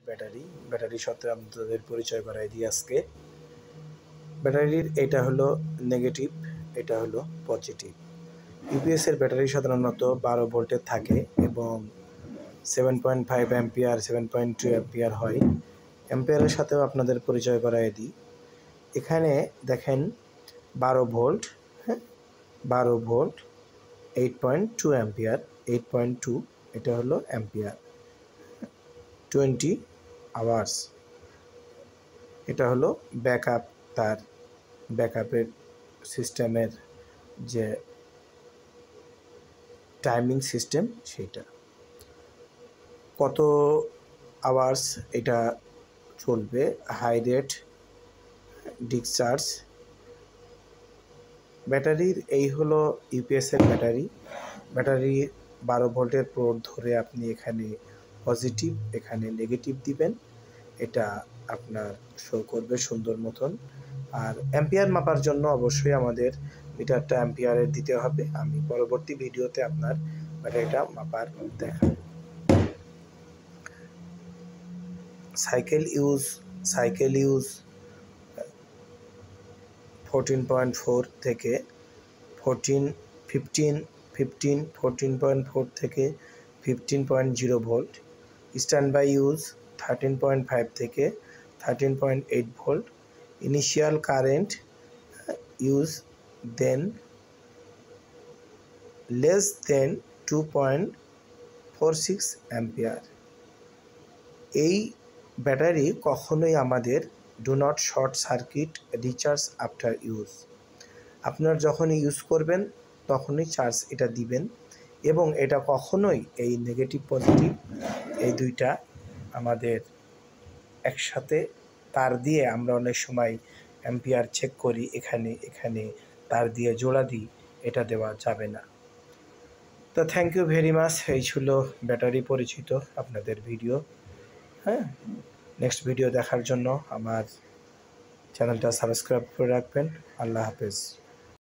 ব্যাটারির সাথে আপনাদের পরিচয় করাই দিই আজকে। ব্যাটারির এটা হলো নেগেটিভ, এটা হলো পজিটিভ। ইউপিএসের ব্যাটারি সাধারণত 12 ভোল্টের থাকে এবং 7.5 অ্যাম্পিয়ার 7.2 অ্যাম্পিয়ার হয়। অ্যাম্পিয়ারের সাথেও আপনাদের পরিচয় করাই দিই। এখানে দেখেন 12 ভোল্ট, হ্যাঁ 12 ভোল্ট 8.2 অ্যাম্পিয়ার, 8.2 এটা হলো অ্যাম্পিয়ার, 20 আওয়ার্স। এটা হলো ব্যাকআপ, তার ব্যাকআপের সিস্টেমের যে টাইমিং সিস্টেম সেটা কত আওয়ার্স এটা চলবে। হাই রেট ডিসচার্জ ব্যাটারির এই হলো ইউপিএসের ব্যাটারি। 12 ভোল্টের পোর্ট ধরে আপনি এখানে পজিটিভ এখানে নেগেটিভ দিবেন, এটা আপনার শো করবে সুন্দর মতন। আর অ্যাম্পিয়ার মাপার জন্য অবশ্যই আমাদের মিটারটা অ্যাম্পিয়ারের দিতে হবে। আমি পরবর্তী ভিডিওতে আপনার ব্যাটারিটা মাপার দেখাবো। সাইকেল ইউজ 14.4 থেকে 14.4 থেকে 15.0 ভোল্ট। স্ট্যান্ড বাই ইউজ 13.5 থেকে 13.8 volt. Initial current use then less than 2.46 ampere. এই ব্যাটারি কখনোই আমাদের do not short circuit recharge after use. আপনার যখনই ইউজ করবেন তখনই চার্জ এটা দিবেন এবং এটা কখনোই এই নেগেটিভ পজিটিভ এই দুইটা আমাদের একসাথে তার দিয়ে আমরা অনেক সময় অ্যাম্পিয়ার চেক করি, এখানে তার দিয়ে জোড়া দিই, এটা দেওয়া যাবে না। তো থ্যাংক ইউ ভেরি মাচ। এই ছিল ব্যাটারি পরিচিত আপনাদের ভিডিও। হ্যাঁ, নেক্সট ভিডিও দেখার জন্য আমার চ্যানেলটা সাবস্ক্রাইব করে রাখবেন। আল্লাহ হাফেজ।